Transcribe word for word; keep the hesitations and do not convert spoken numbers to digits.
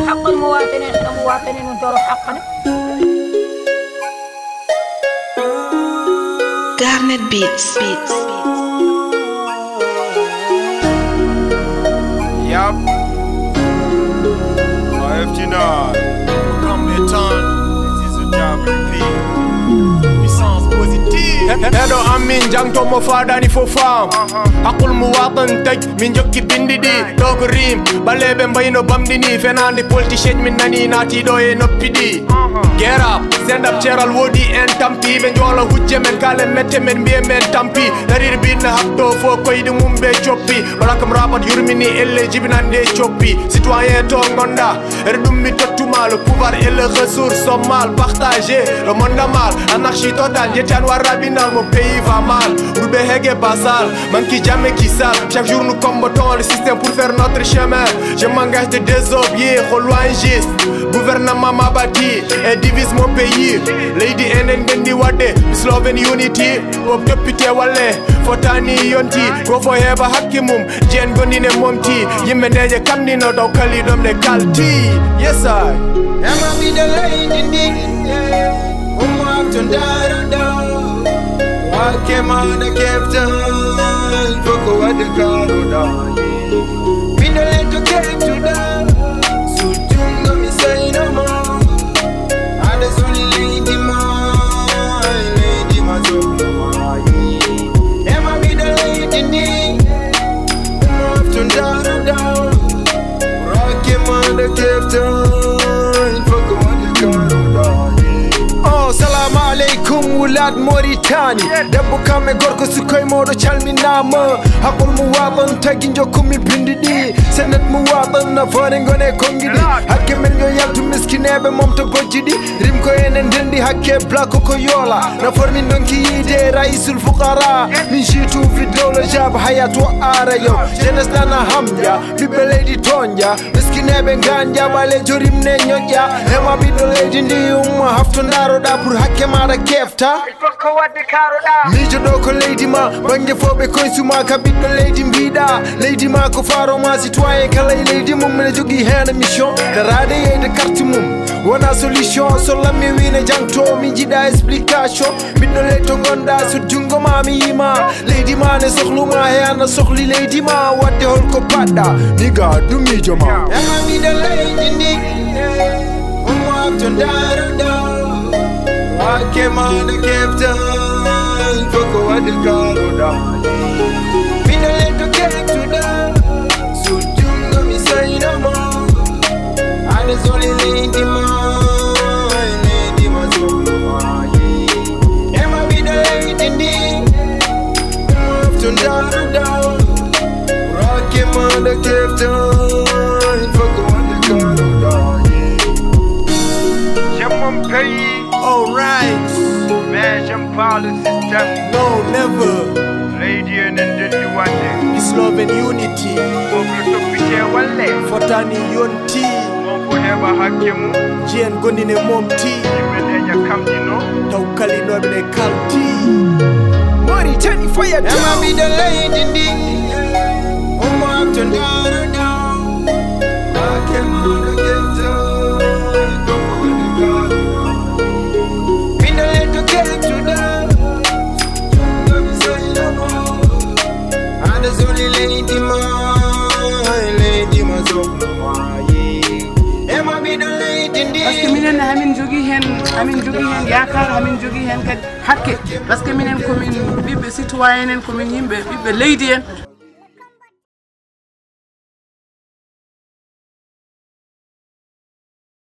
حق المواطنين المواطنين نديروا حقنا. Garnet Beats. Beats. Yup. fifty-nine. Come the time. This is a job repeat. Puissance positive. Hello, amin jang to mo fada ni fo fam. Akul muwatan tej min jokki bindi di dog rim balebe mbayno bamdini fenandi politicien min nani nati do e noppi di. Get up, stand up, cheral wodi en tampi be jola hujje men kale mette men biye men tampi darir bin hakto fo koyde mumbe choppi balakam rabat yurmini elle jibinande choppi citoyen to gonda er dum mi tottuma le pouvoir et le ressources sont mal partagés le monde mal anarchie totale jetan warabinal mon pays va mal roube hege basal manki jamais qui sale chaque jour nous combattons le système pour faire notre chemin je m'engage de désobéir au loin juste gouvernement m'a bâti et divise mon pays lady enen gendi wadde Sloven unity pop député walle fotani yonti go fo heba hakkimum jen gondine momti yimbe neje kamdino daw kali domne kalti yes I am a be the lady dig um up to da da what came on the captain foko what the caro da we the let to get to da so jungo mi say no more and there's only lady ma lady ma so am I be the lady dig um up to da da what came on the captain foko what the caro da. Oh, salam alaikum wulad Mauritani debbo kamɓe gorko sukoye moɗo calminama hakkol mo waɗon tagui jokkumi bindi ɗi senet mo waɗon nafoore gone kongiɗi hakke men yo yaltu miskineɓe momto gojji ɗi rimko enen ndendi hakke blako ko yoola nafoore min donki yiide raisul foukara min jiitu fi dowlo jaba hayato ara yo jeunesse nana hamƴa ɓiɓɓe leydi toñƴa miskineɓe ganja ɓalejo rimne ñoƴƴa ema ɓiɗɗo leydi ndi umma hafto daroɗa pour hakke maɗa kefta mijo ɗo ko leydi ma banggue foɓe koysuma ka ɓiɗɗo leydi mbiɗa leydi ma ko faroma citoyen kala e leydi mum mine jogui hen mission darade yeyde carte mum wona solution so lammi wine jangto min jiiɗa explication ɓiɗɗo leydi to gonɗa so junggo ma mi yima leydi ma ne sohluma he ana sohli leydi ma wadde holko paɗɗa niga ɗum mijo ma ema miɗo leydi ndi ummo to daroɗa I came on the captain, fuck what the caro da. Me no let to get to that, so jungo mi say no more. And it's only lady ma, lady ma so ma ye. Am I be the lady ndi? Move to down down. Rock him on the captain, fuck what the caro da. J'aime pays. Alright, man, j'aime pas le système. no never Lady and then you want it. Peace love and unity Mon plutôt piché wallet. fotani yonti Mon forever hakimu. jen gondine momti Jimenenya kamdino. taw kalinoɓe kalti Mauritani fire down. Emma be the lady ding. Um up to down down. I came on the gift down. Don't put the God. Me no let to get to that. Let me say no more. And there's only lady ma, lady ma so ma ye. Emma be the lady ding. parce que minen hamin jogui hen hamin jogui hen yakar hamin jogui hen kadi hakke parce que minen komin ɓiɓɓe citoyen en komin yimɓe ɓiɓɓe leydi en